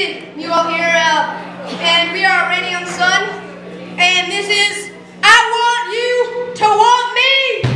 see you all here, and we are Rainy on the Sun, and this is I Want You to Want Me!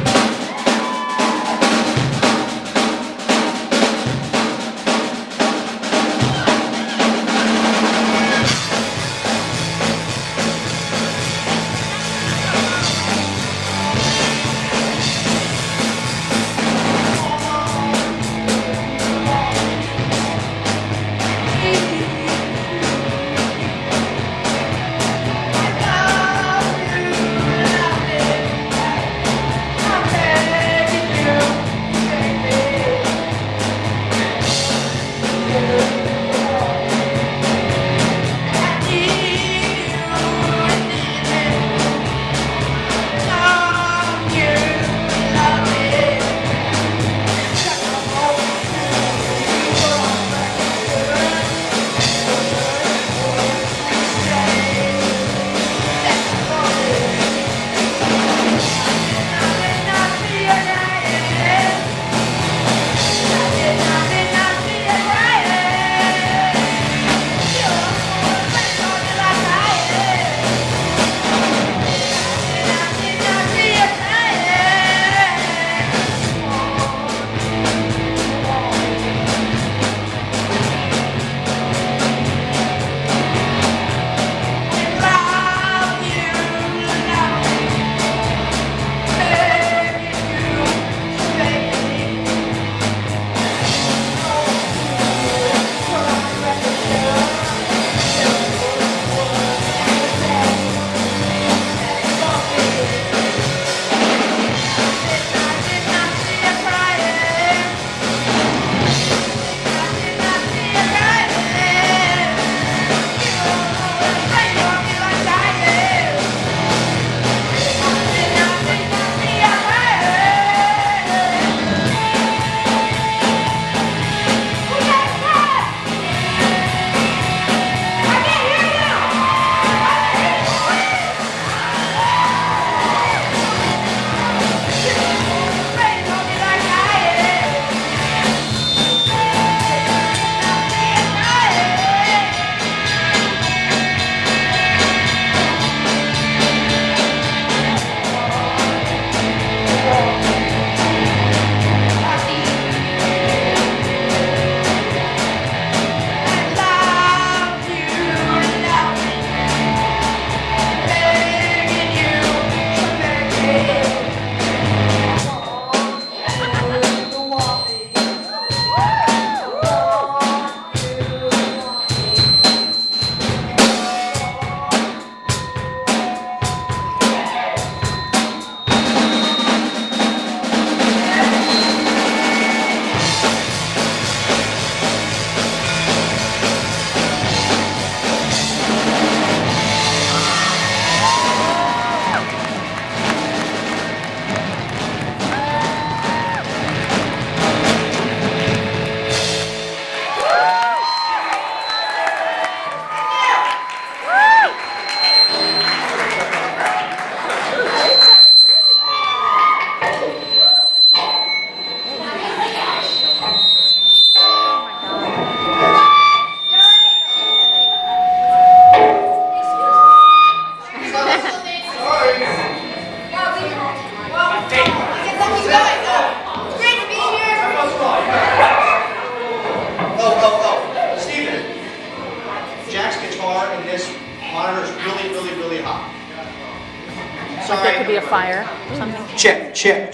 Like there could be a fire or something. Check.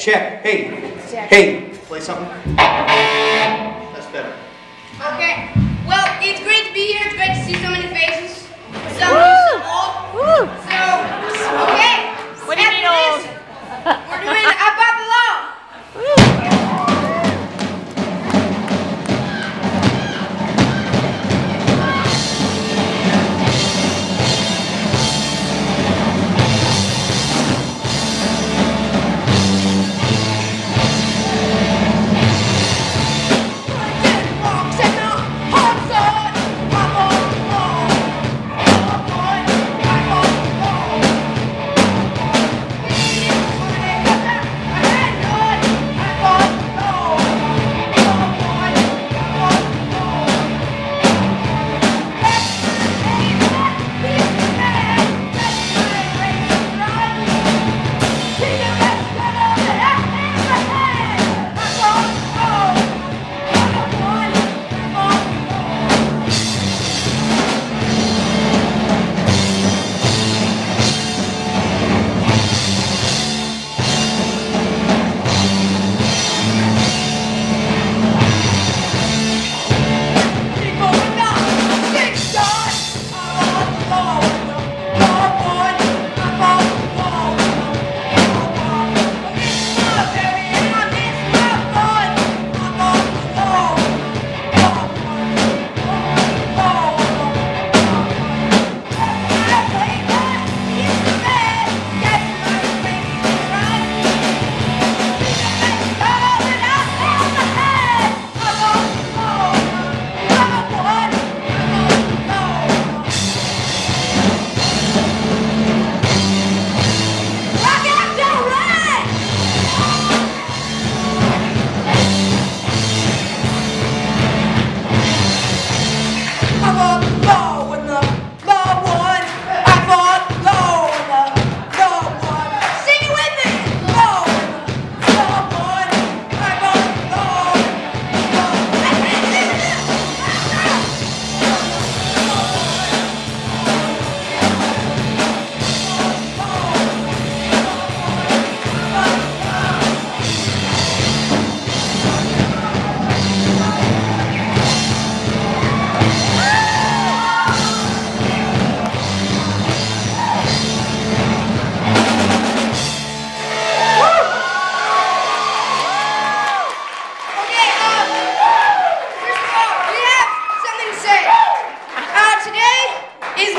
Hey, play something. That's better. Okay. Well, it's great to be here. It's great to see so many faces. Some Woo! old. So, okay. What do you mean old? We're doing I Bought the Law.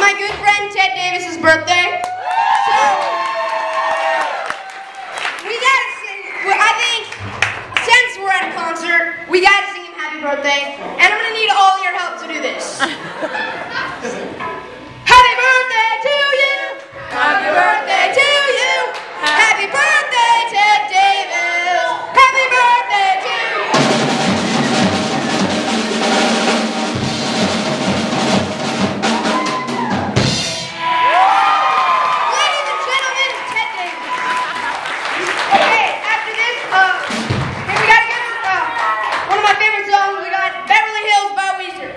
my good friend Ted Davis's birthday. So we gotta sing. Well, I think since we're at a concert, we gotta sing him happy birthday, and I'm gonna need all your help to do this. Happy birthday to you. Happy birthday to you. Happy birthday, Ted Davis. Happy birthday to you. Ladies and gentlemen, Ted Davis. Okay, after this, hey, we gotta get one of my favorite songs. We got Beverly Hills by Weezer.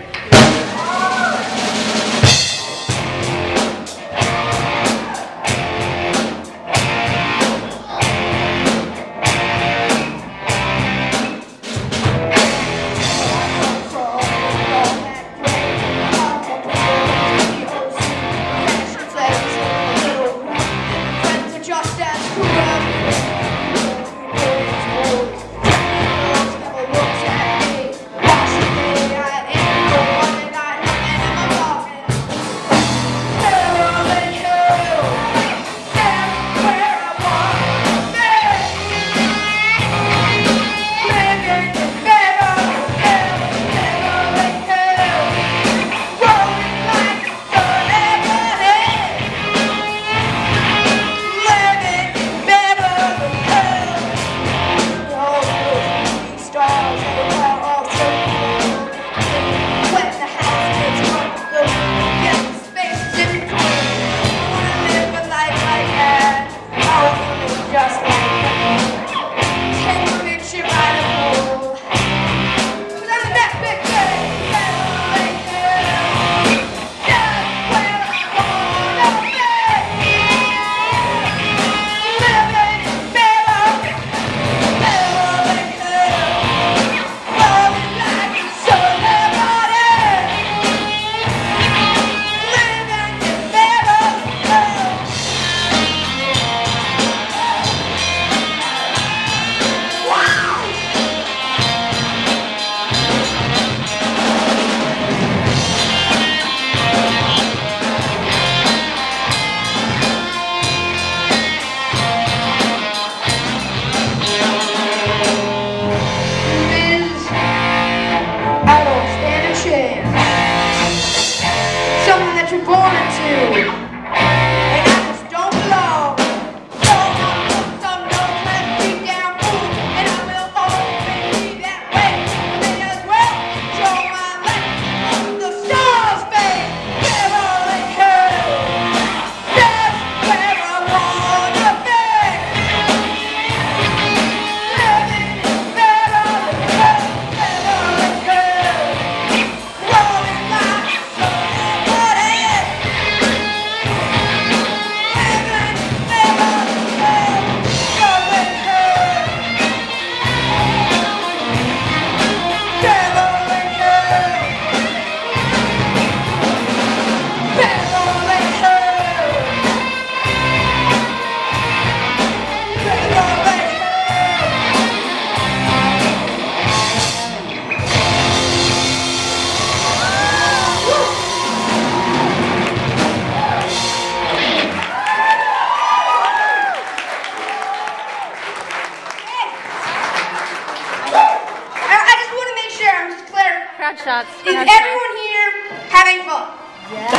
Crowd shots. Is everyone here having fun? Yeah.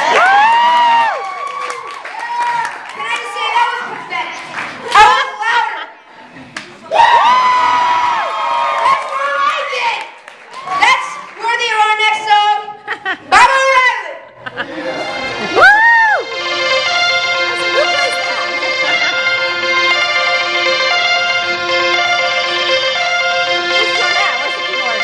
Can I just say that was pathetic? I want louder. That's more like it. That's worthy of our next song, Baba O'Reilly. Woo! Who plays that? Who's doing that? Where's the keyboard?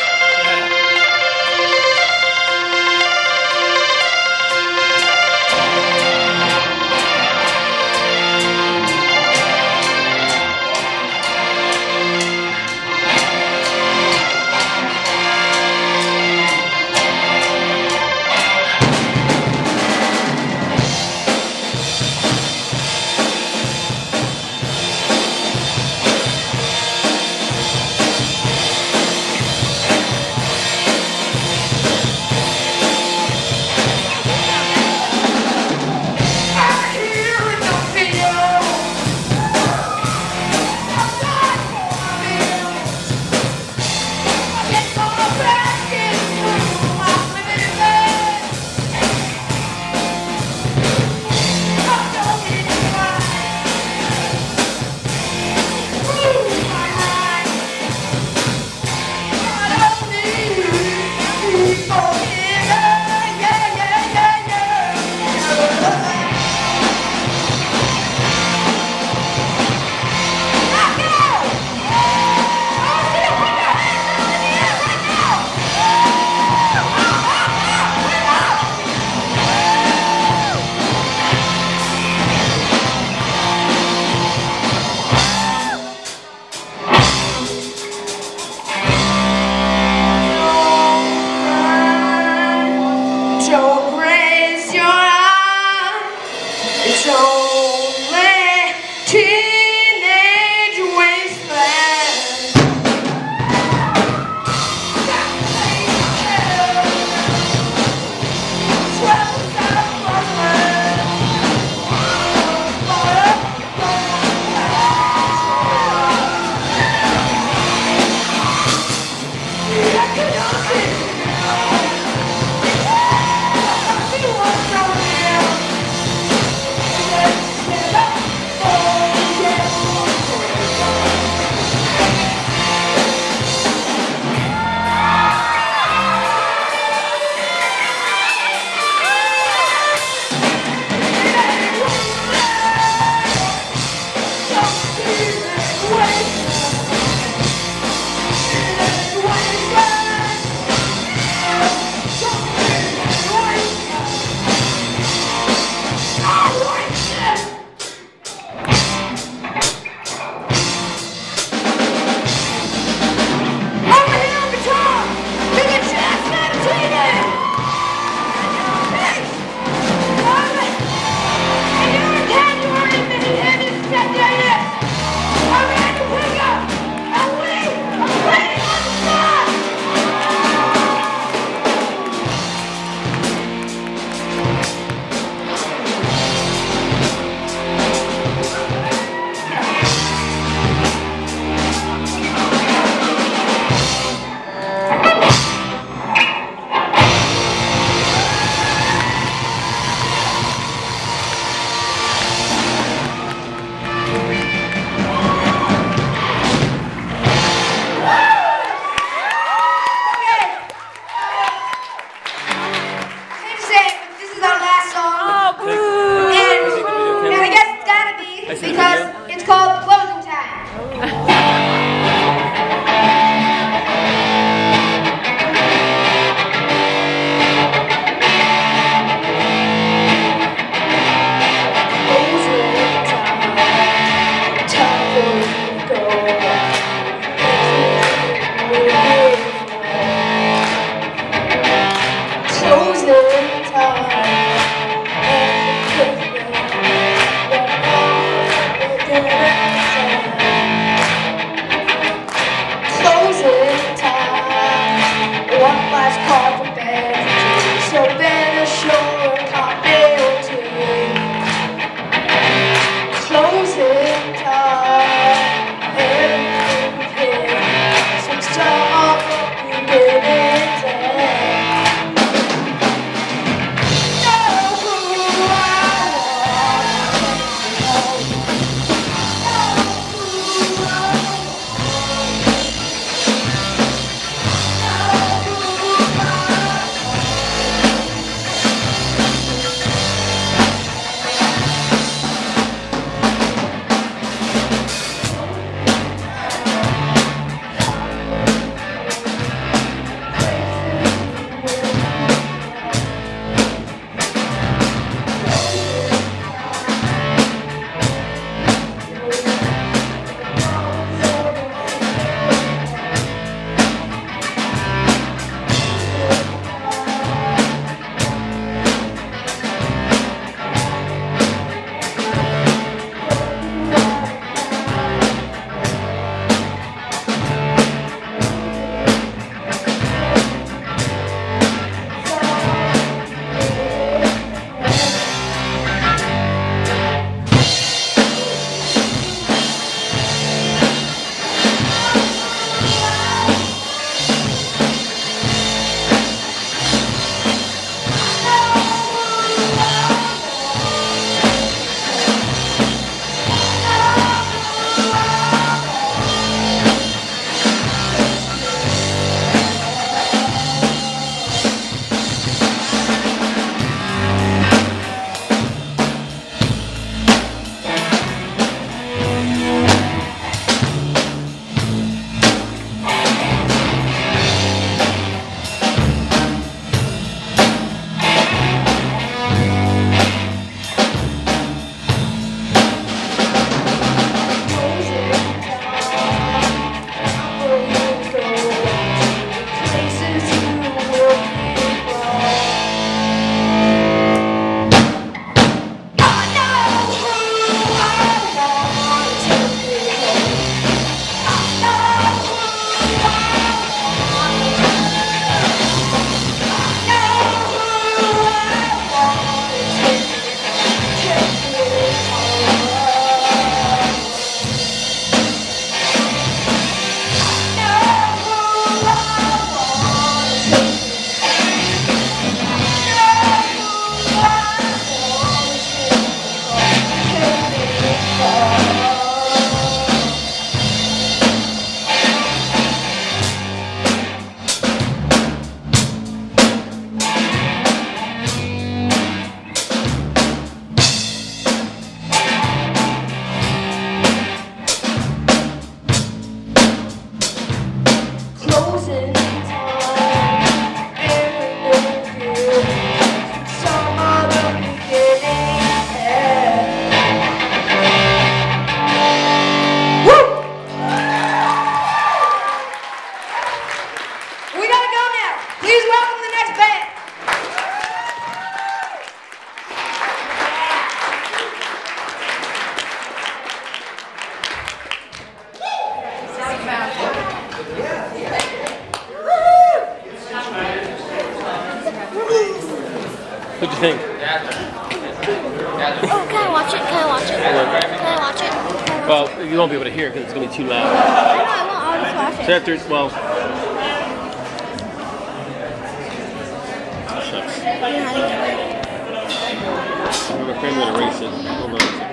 you think? Oh, can I watch it? Can I watch it? Can I watch it? Well, you won't be able to hear it because it's going to be too loud. I know, I won't. I'll just watch So it. after, well... Shucks. I'm afraid I'm going to erase it. Hold on.